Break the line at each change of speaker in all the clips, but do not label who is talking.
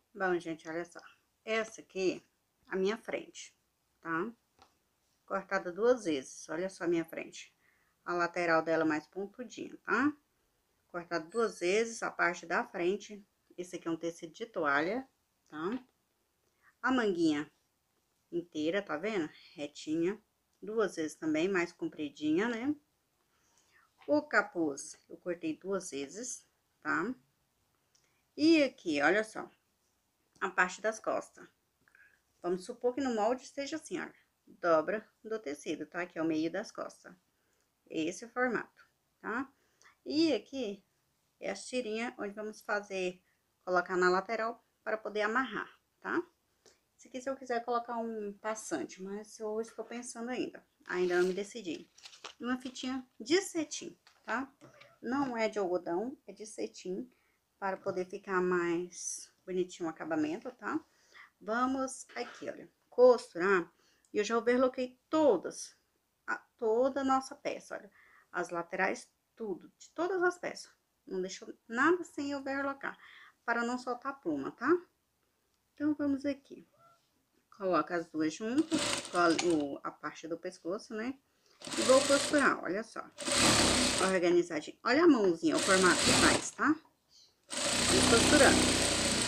Bom, gente, olha só. Essa aqui, a minha frente, tá? Cortada duas vezes, olha só a minha frente. A lateral dela mais pontudinha, tá? Cortada duas vezes, a parte da frente. Esse aqui é um tecido de toalha, tá? A manguinha inteira, tá vendo? Retinha. Duas vezes também, mais compridinha, né? O capuz, eu cortei duas vezes, tá? E aqui, olha só, a parte das costas. Vamos supor que no molde esteja assim, olha. Dobra do tecido, tá? Que é o meio das costas. Esse é o formato, tá? E aqui é as tirinhas onde vamos fazer, colocar na lateral para poder amarrar, tá? Esse aqui se eu quiser colocar um passante, mas eu estou pensando ainda. Ainda não me decidi. Uma fitinha de cetim, tá? Não é de algodão, é de cetim, para poder ficar mais bonitinho o acabamento, tá? Vamos aqui, olha, costurar. E eu já overloquei toda a nossa peça, olha. As laterais, tudo, de todas as peças. Não deixou nada sem overlocar, para não soltar a pluma, tá? Então, vamos aqui. Coloca as duas juntas, a parte do pescoço, né? E vou costurar, olha só. Organizadinho. Olha a mãozinha, o formato que faz, tá? E costurando.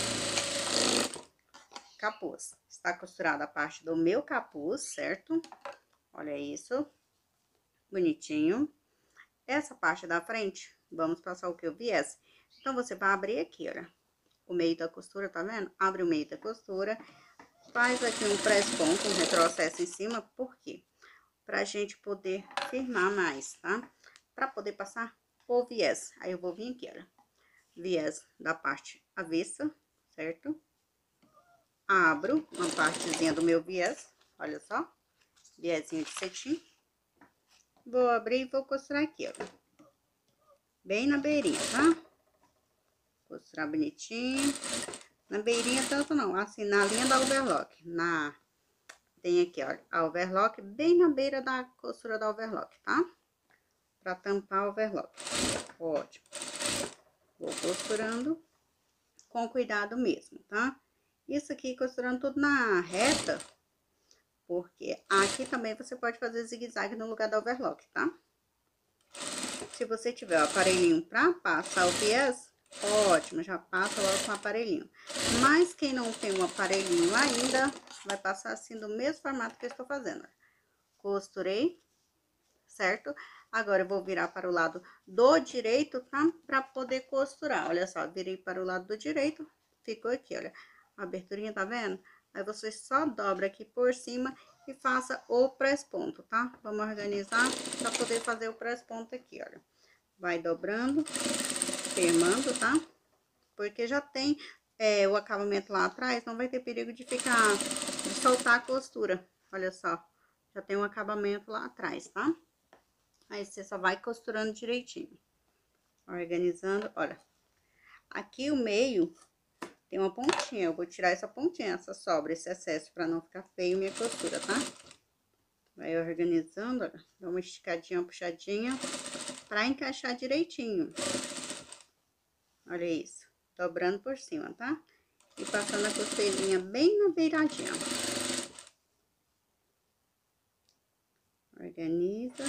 Capuz. Está costurada a parte do meu capuz, certo? Olha isso. Bonitinho. Essa parte da frente, vamos passar o que? O viés. Então, você vai abrir aqui, olha. O meio da costura, tá vendo? Abre o meio da costura. Faz aqui um press ponto, um retrocesso em cima. Por quê? Pra gente poder firmar mais, tá? Pra poder passar o viés. Aí, eu vou vir aqui, olha. Viés da parte avessa, certo? Abro uma partezinha do meu viés, olha só, viésinho de cetim. Vou abrir e vou costurar aqui, ó, bem na beirinha, tá? Costurar bonitinho. Na beirinha tanto não, assim, na linha da overlock. Tem aqui, ó, a overlock bem na beira da costura da overlock, tá? Pra tampar a overlock. Ótimo. Vou costurando com cuidado mesmo, tá? Isso aqui costurando tudo na reta, porque aqui também você pode fazer zigue-zague no lugar da overlock, tá? Se você tiver o aparelhinho pra passar o viés, ótimo, já passa logo com o aparelhinho. Mas quem não tem um aparelhinho ainda, vai passar assim do mesmo formato que eu estou fazendo. Costurei, certo? Agora eu vou virar para o lado do direito, tá? Pra poder costurar. Olha só, virei para o lado do direito, ficou aqui, olha. A aberturinha, tá vendo? Aí você só dobra aqui por cima e faça o press ponto, tá? Vamos organizar para poder fazer o press ponto aqui, olha. Vai dobrando, firmando, tá? Porque já tem o acabamento lá atrás, não vai ter perigo de de soltar a costura. Olha só, já tem um acabamento lá atrás, tá? Aí, você só vai costurando direitinho. Organizando, olha. Aqui o meio tem uma pontinha, eu vou tirar essa pontinha, essa sobra, esse excesso, pra não ficar feio minha costura, tá? Vai organizando, olha, dá uma esticadinha, uma puxadinha, pra encaixar direitinho. Olha isso, dobrando por cima, tá? E passando a costeirinha bem na beiradinha. Organiza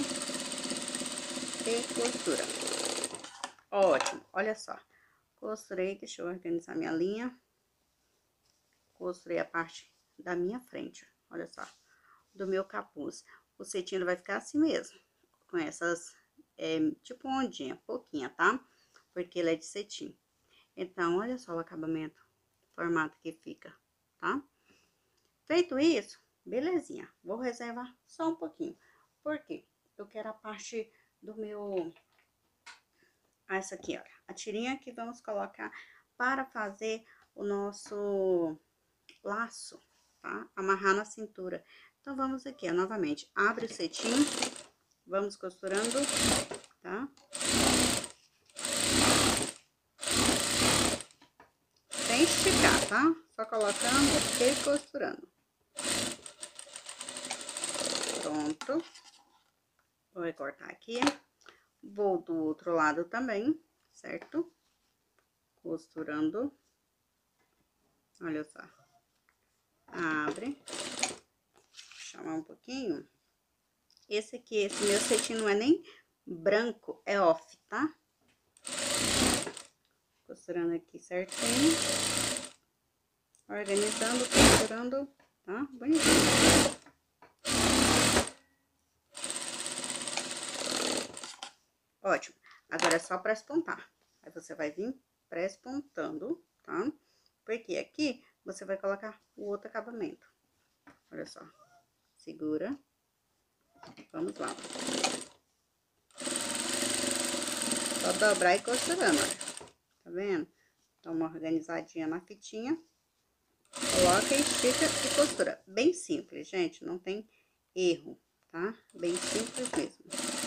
e costura. Ótimo, olha só. Costurei, deixa eu organizar minha linha. Costurei a parte da minha frente, olha só, do meu capuz. O cetim vai ficar assim mesmo, com essas, tipo ondinha, pouquinha, tá? Porque ele é de cetim. Então, olha só o acabamento, o formato que fica, tá? Feito isso, belezinha. Vou reservar só um pouquinho. Por quê? Eu quero a parte do meu... Essa aqui, olha. A tirinha que vamos colocar para fazer o nosso laço, tá? Amarrar na cintura. Então, vamos aqui, ó, novamente. Abre o cetim. Vamos costurando, tá? Sem esticar, tá? Só colocando e costurando. Pronto. Vou recortar aqui. Vou do outro lado também, certo? Costurando. Olha só. Abre. Chamar um pouquinho. Esse aqui, esse meu cetim não é nem branco, é off, tá? Costurando aqui certinho. Organizando, costurando, tá? Bonitinho. Ótimo. Agora é só pré-espontar. Aí você vai vir pré-espontando, tá? Porque aqui você vai colocar o outro acabamento. Olha só. Segura. Vamos lá. Só dobrar e costurando, olha. Tá vendo? Dá uma organizadinha na fitinha. Coloca, estica e costura. Bem simples, gente. Não tem erro, tá? Bem simples mesmo.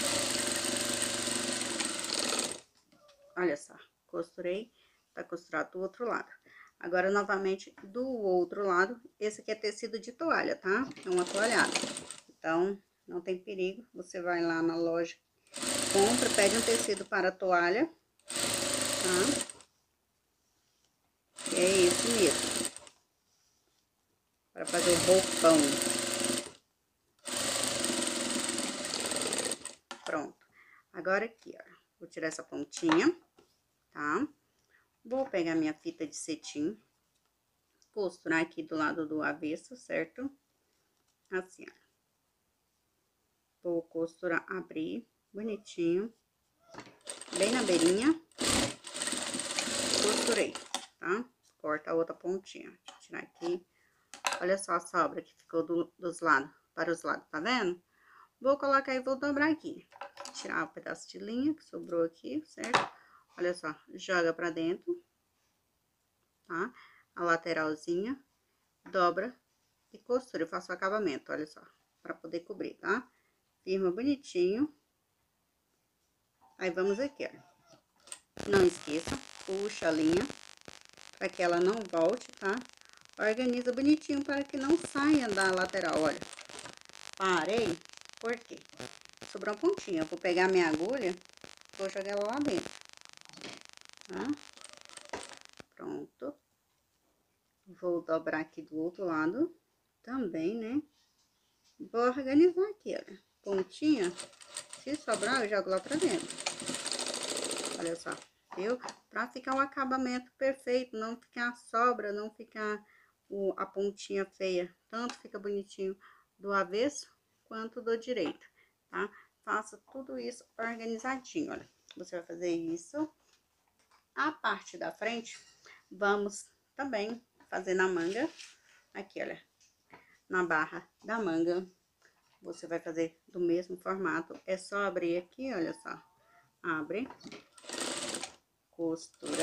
Olha só. Costurei. Tá costurado do outro lado. Agora, novamente, do outro lado. Esse aqui é tecido de toalha, tá? É uma toalhada. Então, não tem perigo. Você vai lá na loja, compra, pede um tecido para toalha, tá? E é esse mesmo. Para fazer o roupão. Pronto. Agora aqui, ó. Vou tirar essa pontinha, tá? Vou pegar minha fita de cetim. Costurar aqui do lado do avesso, certo? Assim, ó. Vou costurar, abrir bonitinho. Bem na beirinha. Costurei, tá? Corta a outra pontinha. Deixa eu tirar aqui. Olha só a sobra que ficou dos lados, para os lados, tá vendo? Vou colocar e vou dobrar aqui. Tirar o pedaço de linha que sobrou aqui, certo? Olha só, joga pra dentro, tá? A lateralzinha, dobra e costura. Eu faço o acabamento, olha só, pra poder cobrir, tá? Firma bonitinho. Aí, vamos aqui, ó. Não esqueça, puxa a linha, pra que ela não volte, tá? Organiza bonitinho para que não saia da lateral, olha. Parei, por quê? Sobrou uma pontinha. Eu vou pegar minha agulha, vou jogar ela lá dentro, tá? Pronto. Vou dobrar aqui do outro lado também, né? Vou organizar aqui, olha. Pontinha, se sobrar, eu jogo lá pra dentro. Olha só, viu? Pra ficar o acabamento perfeito, não ficar sobra, não ficar a pontinha feia. Tanto fica bonitinho do avesso quanto do direito, tá? Faça tudo isso organizadinho, olha. Você vai fazer isso. A parte da frente, vamos também fazer na manga. Aqui, olha. Na barra da manga, você vai fazer do mesmo formato. É só abrir aqui, olha só. Abre. Costura.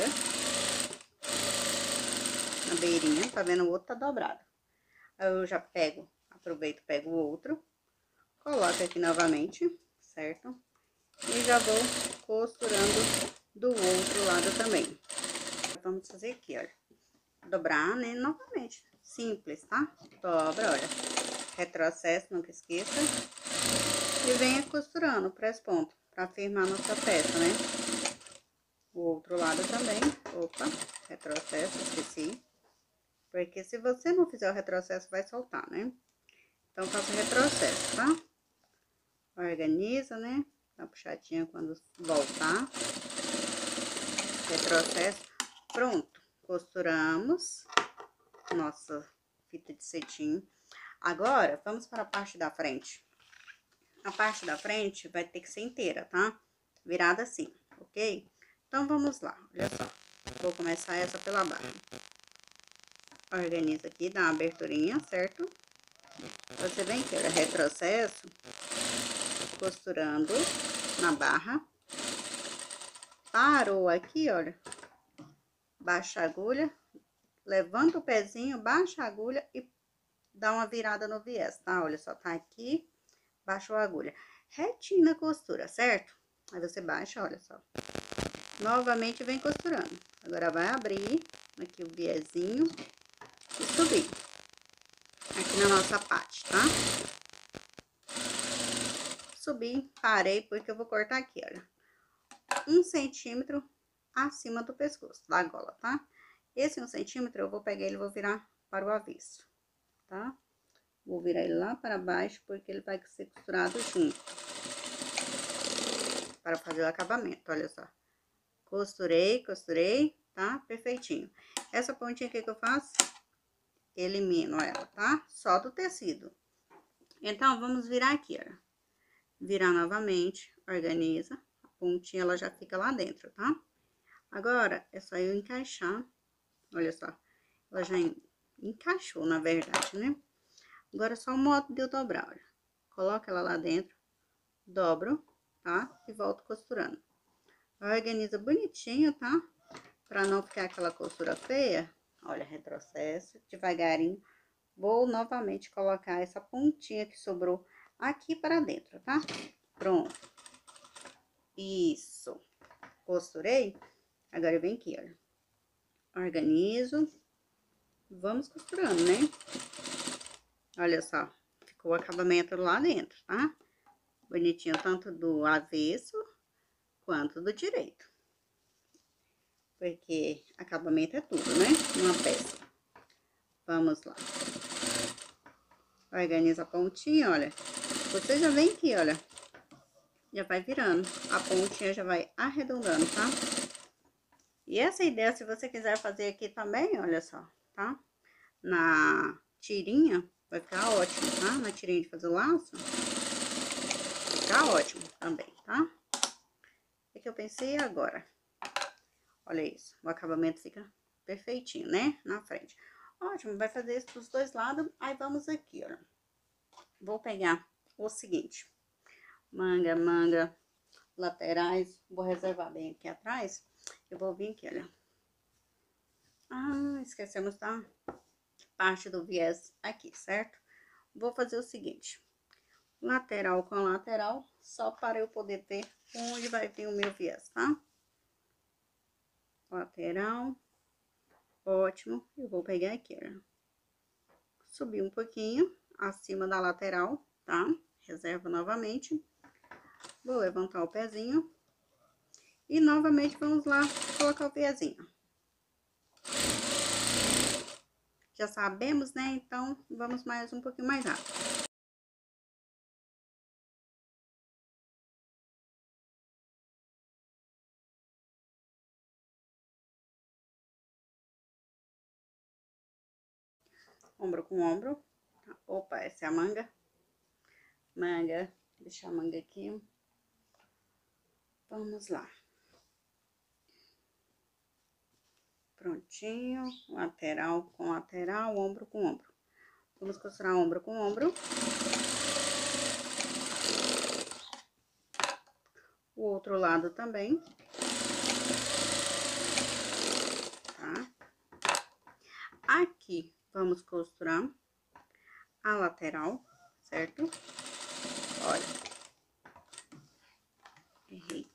Na beirinha, tá vendo? O outro tá dobrado. Aí eu já pego, aproveito, pego o outro. Coloco aqui novamente, certo? E já vou costurando do outro lado também. Vamos fazer aqui, olha. Dobrar, né? Novamente. Simples, tá? Dobra, olha. Retrocesso, nunca esqueça. E venha costurando, press ponto, pra firmar nossa peça, né? O outro lado também. Opa, retrocesso, esqueci. Porque se você não fizer o retrocesso, vai soltar, né? Então, faça o retrocesso, tá? Organiza, né? Dá uma puxadinha quando voltar. Retrocesso. Pronto. Costuramos nossa fita de cetim. Agora, vamos para a parte da frente. A parte da frente vai ter que ser inteira, tá? Virada assim, ok? Então, vamos lá. Olha só. Vou começar essa pela baixo. Organiza aqui, dá uma aberturinha, certo? Você vem aqui, olha, retrocesso, costurando na barra. Parou aqui, olha. Baixa a agulha, levanta o pezinho, baixa a agulha e dá uma virada no viés, tá? Olha só, tá aqui, baixou a agulha. Retinho na costura, certo? Aí você baixa, olha só. Novamente vem costurando. Agora vai abrir aqui o viezinho e subir. Aqui na nossa parte, tá? Subi, parei, porque eu vou cortar aqui, olha. 1 centímetro acima do pescoço, da gola, tá? Esse 1 centímetro, eu vou pegar ele e vou virar para o avesso, tá? Vou virar ele lá para baixo, porque ele vai ser costurado junto. Para fazer o acabamento, olha só. Costurei, costurei, tá? Perfeitinho. Essa pontinha aqui que eu faço, elimino ela, tá? Só do tecido. Então, vamos virar aqui, olha. Virar novamente, organiza. A pontinha, ela já fica lá dentro, tá? Agora, é só eu encaixar. Olha só. Ela já encaixou, na verdade, né? Agora, é só o modo de eu dobrar, olha. Coloco ela lá dentro, dobro, tá? E volto costurando. Organiza bonitinho, tá? Pra não ficar aquela costura feia. Olha, retrocesso, devagarinho. Vou novamente colocar essa pontinha que sobrou aqui para dentro, tá? Pronto. Isso. Costurei. Agora eu venho aqui, olha. Organizo. Vamos costurando, né? Olha só. Ficou o acabamento lá dentro, tá? Bonitinho, tanto do avesso quanto do direito. Porque acabamento é tudo, né? Uma peça. Vamos lá. Organiza a pontinha, olha. Você já vem aqui, olha. Já vai virando. A pontinha já vai arredondando, tá? E essa ideia, se você quiser fazer aqui também, olha só, tá? Na tirinha, vai ficar ótimo, tá? Na tirinha de fazer o laço, vai ficar ótimo também, tá? O que eu pensei agora? Olha isso, o acabamento fica perfeitinho, né? Na frente. Ótimo, vai fazer isso dos dois lados. Aí, vamos aqui, ó. Vou pegar o seguinte. Manga, laterais. Vou reservar bem aqui atrás. Eu vou vir aqui, olha. Ah, esquecemos da parte do viés aqui, certo? Vou fazer o seguinte. Lateral com lateral, só para eu poder ver onde vai vir o meu viés, tá? Lateral. Ótimo. Eu vou pegar aqui, ó. Subir um pouquinho acima da lateral, tá? Reserva novamente. Vou levantar o pezinho. E novamente vamos lá colocar o pezinho. Já sabemos, né? Então, vamos mais um pouquinho mais rápido. Ombro com ombro. Opa, essa é a manga. Manga, deixar a manga aqui. Vamos lá. Prontinho, lateral com lateral, ombro com ombro. Vamos costurar ombro com ombro. O outro lado também. Tá? Aqui, vamos costurar a lateral, certo? Olha. Errei.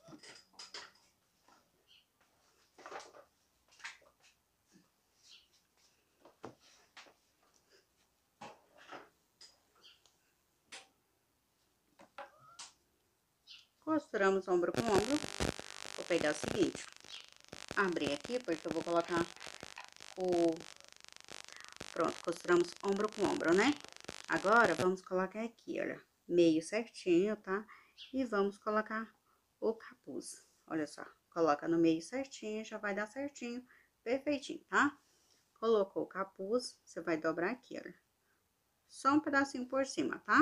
Costuramos ombro com ombro. Vou pegar o seguinte. Abrir aqui, porque eu vou colocar o... Pronto, costuramos ombro com ombro, né? Agora, vamos colocar aqui, olha, meio certinho, tá? E vamos colocar o capuz. Olha só, coloca no meio certinho, já vai dar certinho, perfeitinho, tá? Colocou o capuz, você vai dobrar aqui, olha. Só um pedacinho por cima, tá?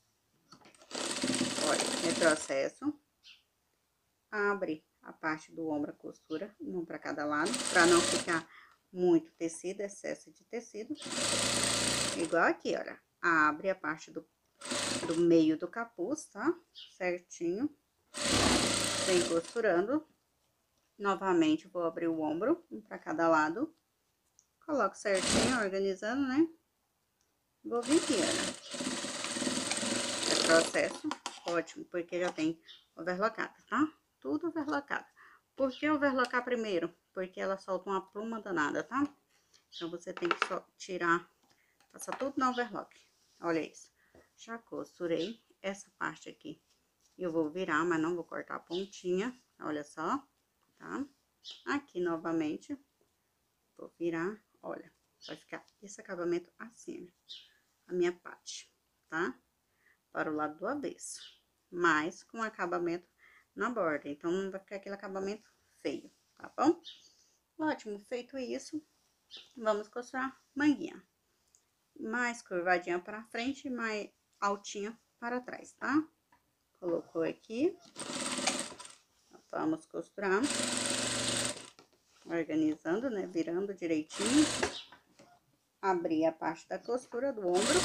Olha, retrocesso. Abre a parte do ombro, a costura, um para cada lado, para não ficar muito tecido, excesso de tecido. Igual aqui, olha. Abre a parte do meio do capuz, tá? Certinho. Vem costurando. Novamente, vou abrir o ombro, um para cada lado. Coloco certinho, organizando, né? Vou vir aqui, olha. É processo ótimo, porque já tem overlocada, tá? Tudo overlocado. Por que overlocar primeiro? Porque ela solta uma pluma danada, tá? Então, você tem que só tirar, passar tudo no overlock. Olha isso. Já costurei essa parte aqui. Eu vou virar, mas não vou cortar a pontinha. Olha só, tá? Aqui novamente. Vou virar, olha, vai ficar esse acabamento assim, a minha parte, tá? Para o lado do avesso, mas com acabamento na borda, então não vai ficar aquele acabamento feio, tá bom? Ótimo, feito isso, vamos costurar manguinha. Mais curvadinha para frente, mais altinha para trás, tá? Colocou aqui, vamos costurar, organizando, né? Virando direitinho. Abrir a parte da costura do ombro.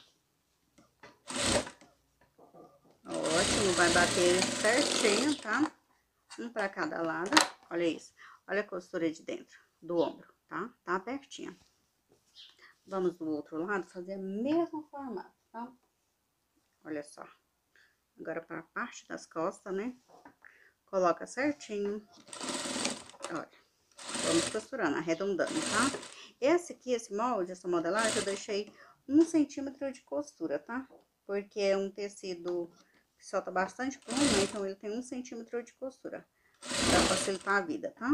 Ótimo, vai bater certinho, tá? Um para cada lado. Olha isso. Olha a costura de dentro do ombro, tá? Tá abertinha. Vamos do outro lado fazer o mesmo formato, tá? Olha só. Agora para a parte das costas, né? Coloca certinho. Olha. Vamos costurando, arredondando, tá? Esse aqui, esse molde, essa modelagem, eu deixei 1 centímetro de costura, tá? Porque é um tecido que solta bastante pluma, então ele tem 1 centímetro de costura. Pra facilitar a vida, tá?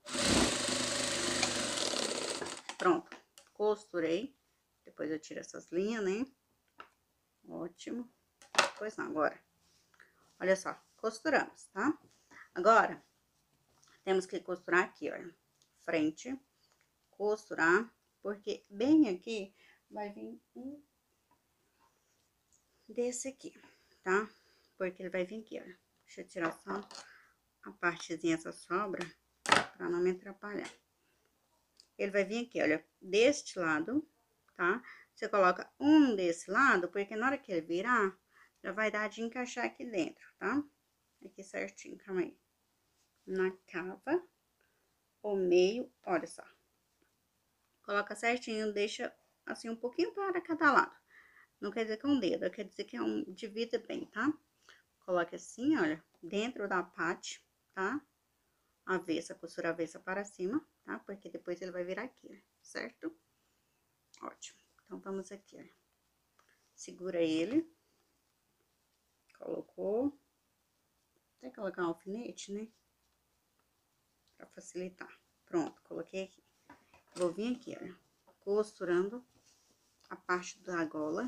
Pronto. Costurei. Depois eu tiro essas linhas, né? Ótimo. Pois não, agora. Olha só, costuramos, tá? Agora, temos que costurar aqui, olha. Frente. Costurar, porque bem aqui vai vir um desse aqui, tá? Porque ele vai vir aqui, olha. Deixa eu tirar só a partezinha, essa sobra, pra não me atrapalhar. Ele vai vir aqui, olha, deste lado, tá? Você coloca um desse lado, porque na hora que ele virar, já vai dar de encaixar aqui dentro, tá? Aqui certinho, calma aí. Na cava, o meio, olha só. Coloca certinho, deixa assim um pouquinho para cada lado. Não quer dizer que é um dedo, quer dizer que é um... divide bem, tá? Coloque assim, olha, dentro da parte, tá? Avessa, costura avessa para cima, tá? Porque depois ele vai virar aqui, certo? Ótimo. Então, vamos aqui, olha. Segura ele. Colocou. Até colocar um alfinete, né? Pra facilitar. Pronto, coloquei aqui. Vou vir aqui, olha, costurando a parte da gola.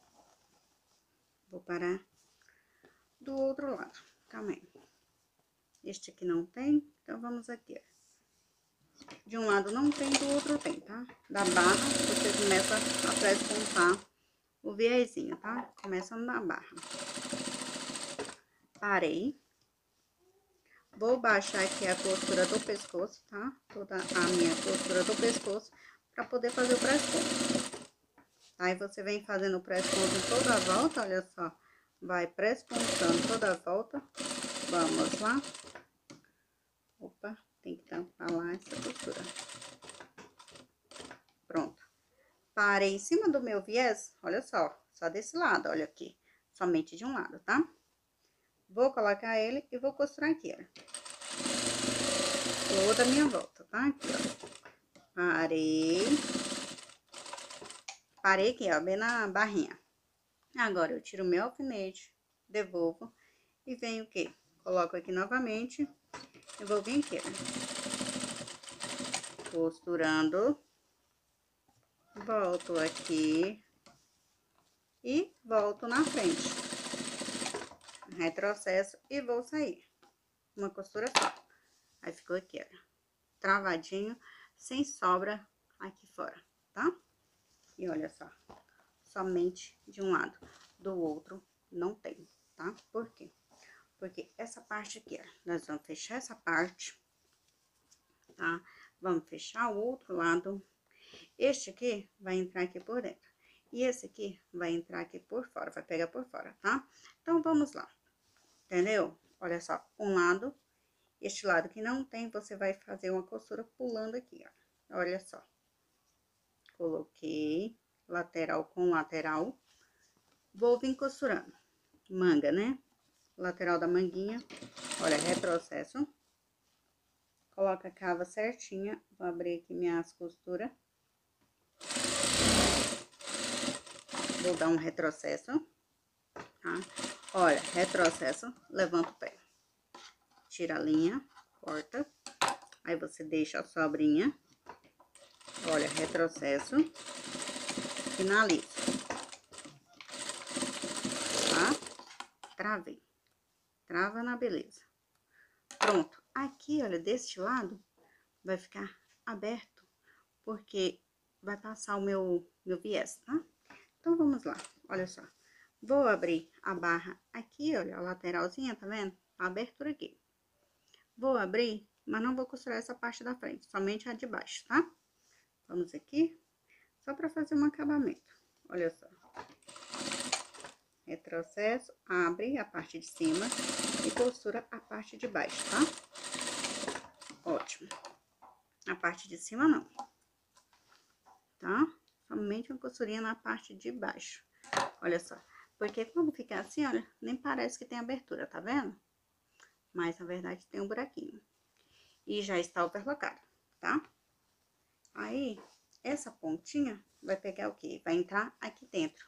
Vou parar do outro lado. Calma aí. Este aqui não tem, então vamos aqui, ó. De um lado não tem, do outro tem, tá? Da barra, você começa a prespontar o viezinho, tá? Começando na barra. Parei. Vou baixar aqui a costura do pescoço, tá? Toda a minha costura do pescoço, pra poder fazer o press-ponto. Aí, você vem fazendo o press-ponto em toda a volta, olha só. Vai press-pontando toda a volta. Vamos lá. Opa, tem que tampar lá essa costura. Pronto. Parei em cima do meu viés, olha só desse lado, olha aqui. Somente de um lado, tá? Vou colocar ele e vou costurar aqui, olha. Toda a minha volta, tá? Aqui, ó. Parei aqui, ó, bem na barrinha. Agora, eu tiro o meu alfinete, devolvo e venho o quê? Coloco aqui novamente e vou vir aqui, ó. Costurando. Volto aqui e volto na frente. Retrocesso e vou sair. Uma costura só. Aí, ficou aqui, ó, travadinho, sem sobra aqui fora, tá? E olha só, somente de um lado, do outro não tem, tá? Por quê? Porque essa parte aqui, ó, nós vamos fechar essa parte, tá? Vamos fechar o outro lado. Este aqui vai entrar aqui por dentro. E esse aqui vai entrar aqui por fora, vai pegar por fora, tá? Então, vamos lá. Entendeu? Olha só, um lado, este lado que não tem, você vai fazer uma costura pulando aqui, ó. Olha só. Coloquei lateral com lateral. Vou vir costurando. Manga, né? Lateral da manguinha. Olha, retrocesso. Coloca a cava certinha. Vou abrir aqui minhas costuras. Vou dar um retrocesso, tá? Olha, retrocesso, levanta o pé. Tira a linha, corta. Aí, você deixa a sobrinha. Olha, retrocesso, finalizo, tá? Travei. Trava na beleza. Pronto. Aqui, olha, deste lado, vai ficar aberto, porque vai passar o meu viés, tá? Então, vamos lá. Olha só. Vou abrir a barra aqui, olha, a lateralzinha, tá vendo? A abertura aqui. Vou abrir, mas não vou costurar essa parte da frente, somente a de baixo, tá? Vamos aqui, só pra fazer um acabamento. Olha só. Retrocesso, abre a parte de cima e costura a parte de baixo, tá? Ótimo. A parte de cima não, tá? Somente uma costurinha na parte de baixo. Olha só. Porque quando ficar assim, olha, nem parece que tem abertura, tá vendo? Mas, na verdade, tem um buraquinho. E já está overlocado, tá? Aí, essa pontinha vai pegar o quê? Vai entrar aqui dentro.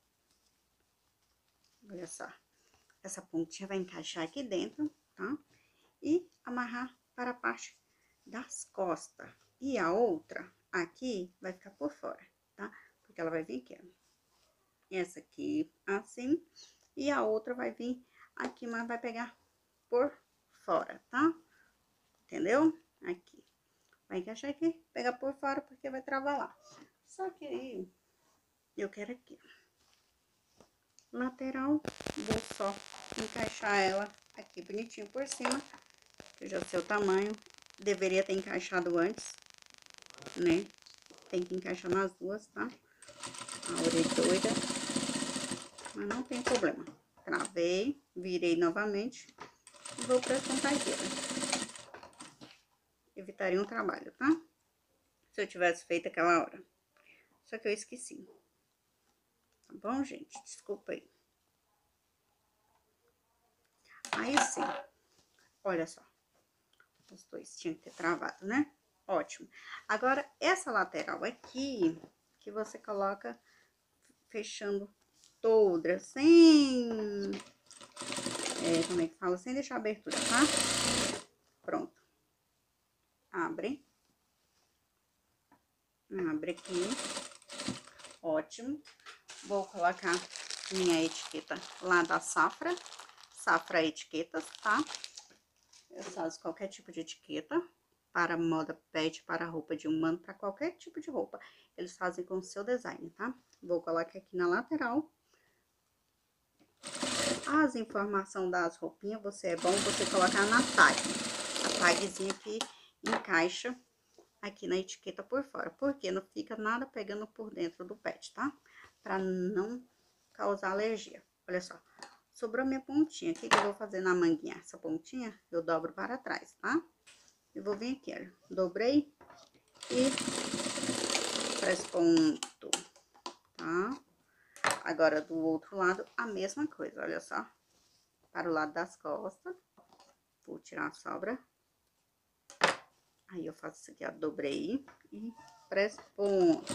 Olha só. Essa pontinha vai encaixar aqui dentro, tá? E amarrar para a parte das costas. E a outra aqui vai ficar por fora, tá? Porque ela vai vir aqui, ó. Essa aqui assim. E a outra vai vir aqui, mas vai pegar por fora, tá? Entendeu? Aqui. Vai encaixar aqui, pegar por fora, porque vai travar lá. Só que aí, eu quero aqui, lateral, vou só encaixar ela aqui bonitinho por cima, que já sei o tamanho. Deveria ter encaixado antes, né? Tem que encaixar nas duas, tá? A orelha doida. Mas não tem problema. Travei, virei novamente e vou pra essa pontadeira. Evitaria um trabalho, tá? Se eu tivesse feito aquela hora. Só que eu esqueci. Tá bom, gente? Desculpa aí. Aí sim. Olha só. Os dois tinham que ter travado, né? Ótimo. Agora, essa lateral aqui, que você coloca fechando toda, sem... como é que fala? Sem deixar abertura, tá? Pronto. Abre. Abre aqui. Ótimo. Vou colocar minha etiqueta lá da Safra. Safra Etiquetas, tá? Eu faço qualquer tipo de etiqueta. Para moda pet, para roupa de humano, para qualquer tipo de roupa. Eles fazem com o seu design, tá? Vou colocar aqui na lateral. As informações das roupinhas, é bom você colocar na tag. A tagzinha que encaixa aqui na etiqueta por fora. Porque não fica nada pegando por dentro do pet, tá? Pra não causar alergia. Olha só. Sobrou minha pontinha. O que eu vou fazer na manguinha? Essa pontinha eu dobro para trás, tá? Eu vou vir aqui, olha. Dobrei e press ponto, tá? Agora, do outro lado, a mesma coisa, olha só. Para o lado das costas. Vou tirar a sobra. Aí, eu faço isso aqui, ó. Dobrei e press ponto.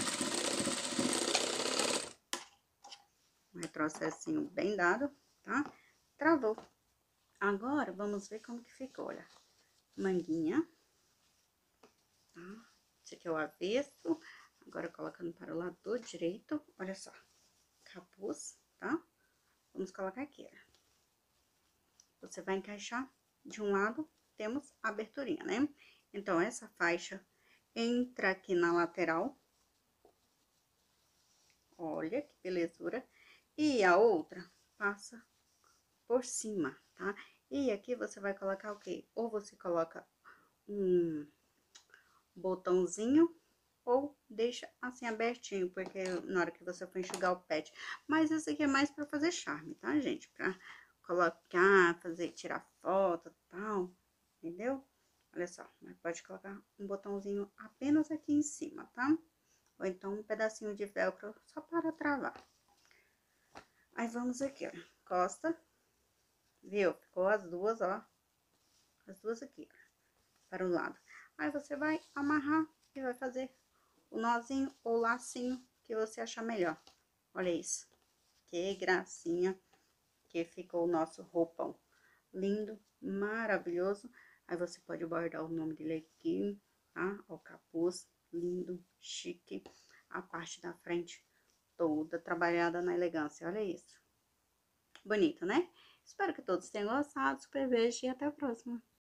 Um retrocessinho bem dado, tá? Travou. Agora, vamos ver como que ficou, olha. Manguinha. Tá? Esse aqui é o avesso. Agora, colocando para o lado do direito, olha só. Capuz, tá? Vamos colocar aqui, olha. Você vai encaixar de um lado, temos a aberturinha, né? Então, essa faixa entra aqui na lateral. Olha que belezura. E a outra passa por cima, tá? E aqui você vai colocar o quê? Ou você coloca um botãozinho, ou deixa assim abertinho, porque na hora que você for enxugar o pet. Mas esse aqui é mais pra fazer charme, tá, gente? Pra colocar, tirar foto e tal, entendeu? Olha só, mas pode colocar um botãozinho apenas aqui em cima, tá? Ou então um pedacinho de velcro só para travar. Aí, vamos aqui, ó, costa, viu? Ficou as duas, ó, as duas aqui, ó, para o lado. Aí, você vai amarrar e vai fazer o nozinho ou lacinho que você achar melhor. Olha isso. Que gracinha que ficou o nosso roupão. Lindo, maravilhoso. Aí você pode bordar o nome dele aqui, tá? O capuz. lindo, chique. A parte da frente toda trabalhada na elegância, olha isso. Bonito, né? Espero que todos tenham gostado. Super beijo e até a próxima.